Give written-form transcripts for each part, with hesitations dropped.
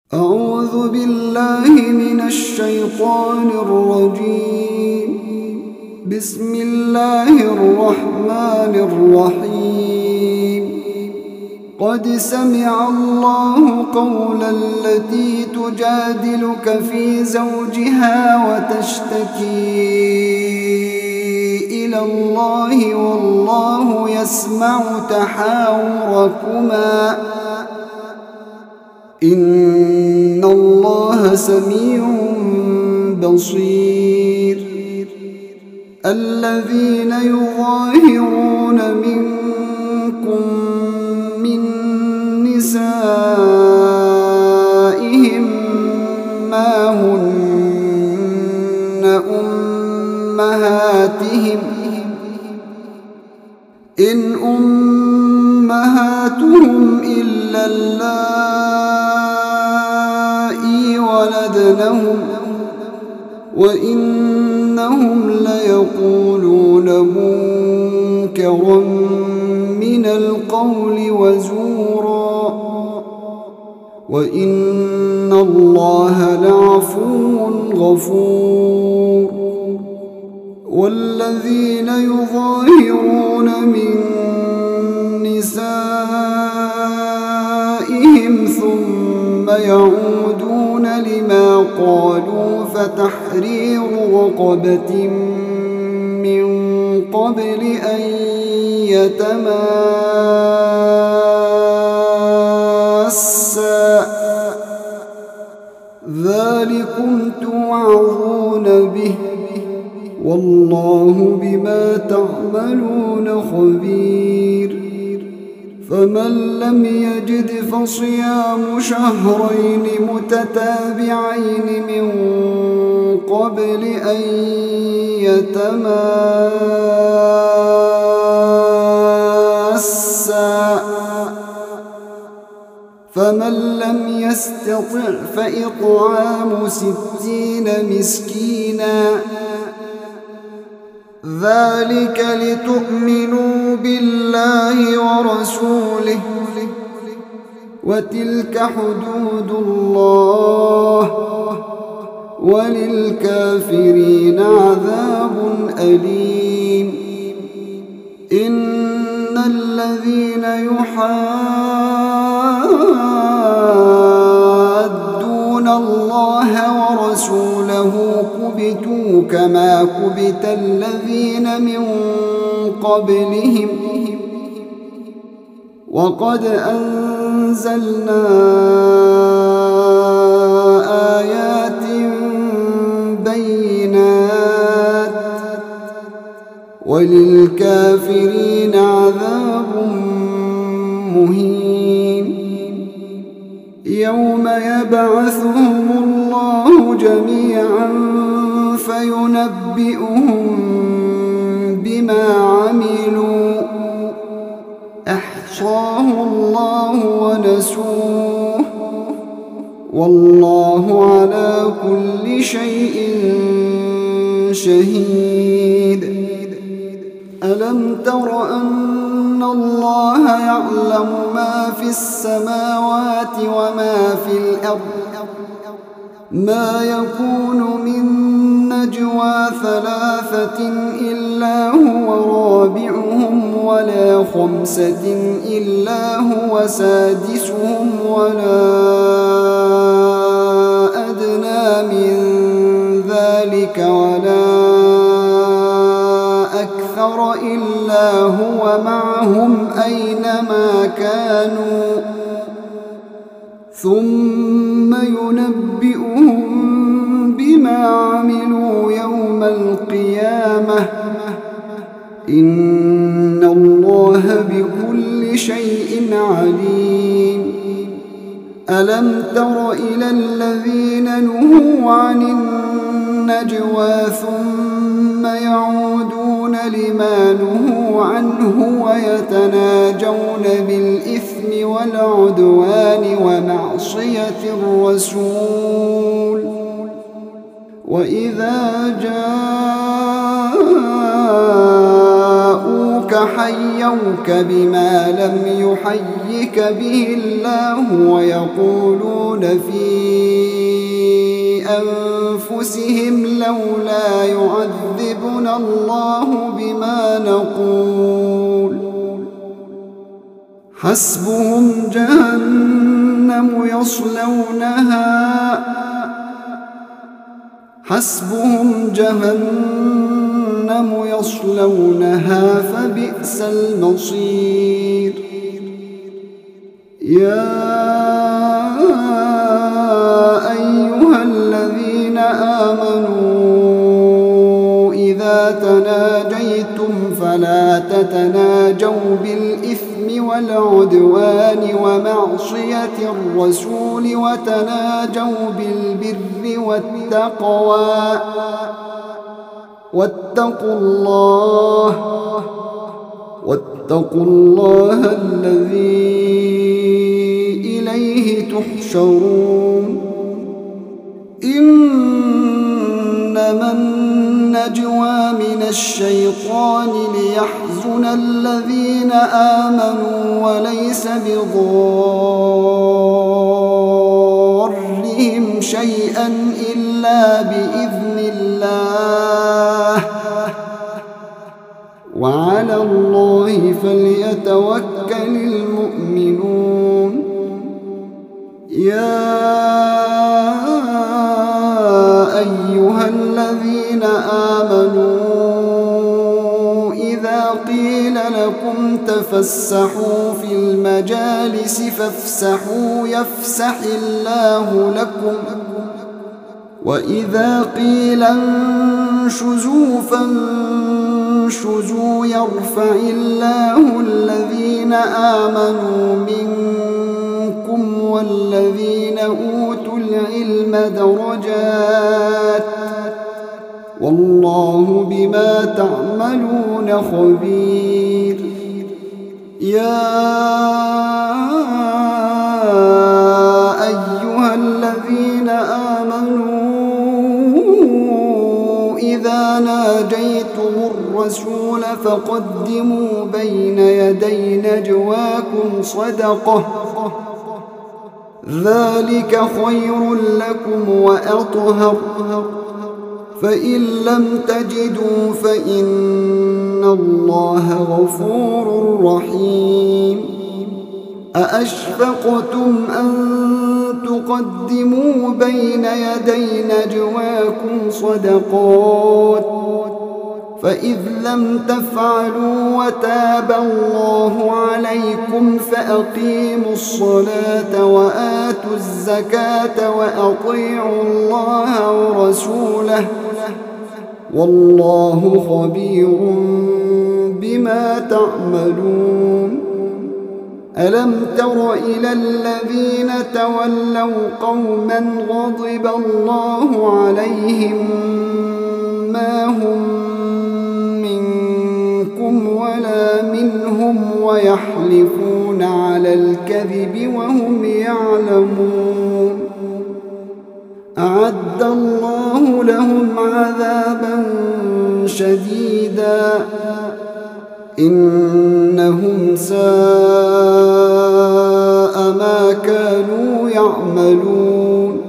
أعوذ بالله من الشيطان الرجيم. بسم الله الرحمن الرحيم. قد سمع الله قول التي تجادلك في زوجها وتشتكي إلى الله والله يسمع تحاوركما إن الله سميع بصير. الذين يظاهرون منكم من نسائهم ما هن أمهاتهم إن أمهاتهم إلا اللائي ولدنهم وإنهم ليقولون منكرا من القول وزورا وإن الله لعفو غفور. والذين يظاهرون من نسائهم ثم يعودون لما قالوا فتحرير رقبة من قبل أن يتماسا ذلكم توعظون به والله بما تعملون خبير. فمن لم يجد فصيام شهرين متتابعين من قبل أن يتماسا فمن لم يستطع فإطعام 60 مسكينا ذلك لتؤمنوا بالله ورسوله وتلك حدود الله وللكافرين عذاب أليم. إن الذين يحادون الله ورسوله كبتوا كما كبت الذين من قبلهم وقد أنزلنا آيات بينات وللكافرين عذاب مهين. يوم يبعثهم الله جميعا فينبئهم بما عملوا أحصاه الله ونسوه والله على كل شيء شهيد. ألم تر أن الله يعلم ما في السماوات وما في الأرض ما يكون من نجوى 3 إلا هو رابعهم ولا 5 إلا هو سادسهم ولا أدنى من ذلك ولا أكثر إلا هو معهم أينما كانوا ثم ينبئهم بما عملوا يوم القيامة إن الله بكل شيء عليم. ألم تر إلى الذين نهوا عن النجوى ثم يعودون لما نهوا عنه ويتناجون بالإثم والعدوان ومعصية الرسول وإذا جاءوك وحيوك بما لم يحيك به الله ويقولون في أنفسهم لولا يعذبنا الله بما نقول حسبهم جهنم يصلونها فبئس المصير يا أيها الذين آمنوا إذا تناجيتم فلا تتناجوا بالإثم والعدوان ومعصية الرسول وتناجوا بالبر والتقوى واتقوا الله الذي إليه تحشرون إنما النجوى من الشيطان ليحزن الذين آمنوا وليس بضارهم شيئا إلا بإذن الله وعلى الله فليتوكل المؤمنون يا أيها الذين آمنوا إذا قيل لكم تفسحوا في المجالس فافسحوا يفسح الله لكم وإذا قيل انشزوا فانشزوا يرفع الله الذين آمنوا منكم والذين أوتوا العلم درجات والله بما تعملون خبير يا أيها الذين آمنوا إذا ناجيتم الرسول فقدموا بين يدي نجواكم صدقة ذلك خير لكم وأطهر فإن لم تجدوا فإن الله غفور رحيم أأشفقتم أن تقدموا بين يدي نجواكم صدقات فإذ لم تفعلوا وتاب الله عليكم فأقيموا الصلاة وآتوا الزكاة وأطيعوا الله ورسوله والله خبير بما تعملون ألم تر إلى الذين تولوا قوما غضب الله عليهم ما هم منكم ولا منهم ويحلفون على الكذب وهم يعلمون أعد الله لهم عذابا شديدا إنهم ساء ما كانوا يعملون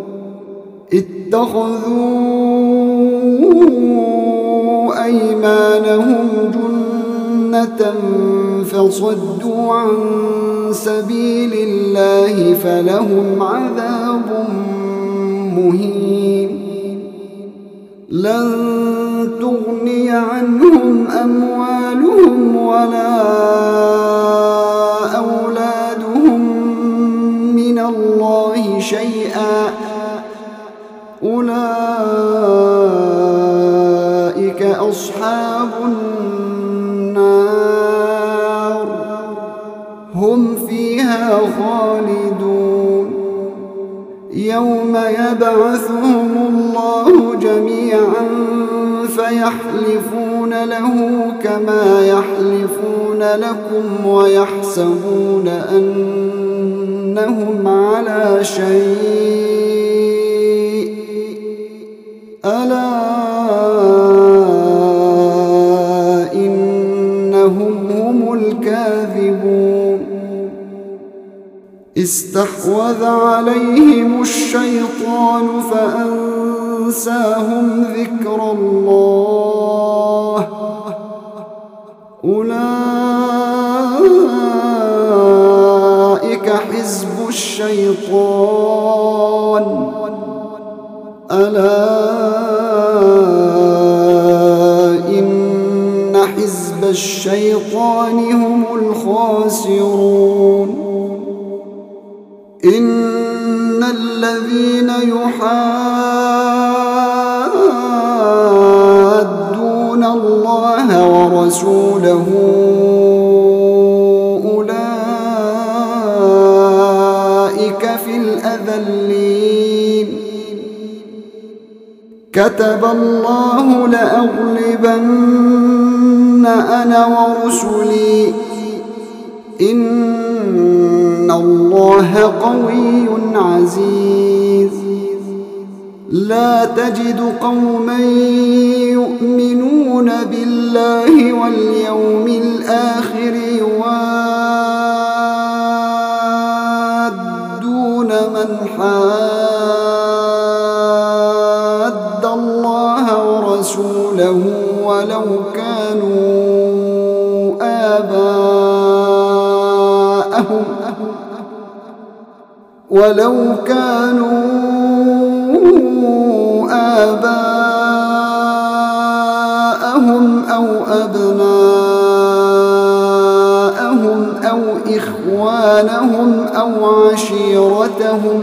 اتخذوا أيمانهم جنة فصدوا عن سبيل الله فلهم عذاب مهين لن تغني عنهم أموالهم ولا أولادهم من الله شيئا أولئك أصحاب النار هم فيها خالدون يوم يبعثهم الله جميعا فيحلفون له كما يحلفون لكم ويحسبون أنهم على شيء ألا إنهم استحوذ عليهم الشيطان فأنساهم ذكر الله أولئك حزب الشيطان ألا إن حزب الشيطان هم الخاسرون إن الذين يحادون الله ورسوله أولئك في الأذلين كتب الله لأغلبن أنا ورسلي إن الله قوي عزيز لا تجد قوما يؤمنون بالله واليوم الآخر يوادون من حاد الله ورسوله ولو كانوا آباءهم أو أبناءهم أو إخوانهم أو عشيرتهم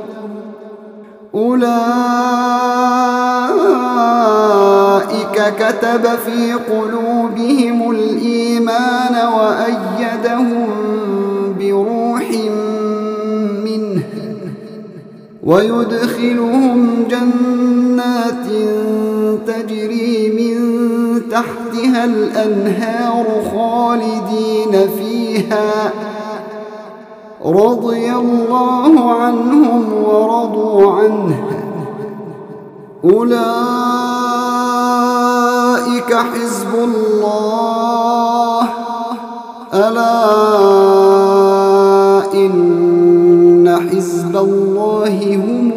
أولئك كتب في قلوبهم الإيمان وأيدهم بروح منه ويدخلهم جنات تجري من تحتها الأنهار خالدين فيها رضي الله عنهم ورضوا عنه أولئك حزب الله ألا إن حزب الله هم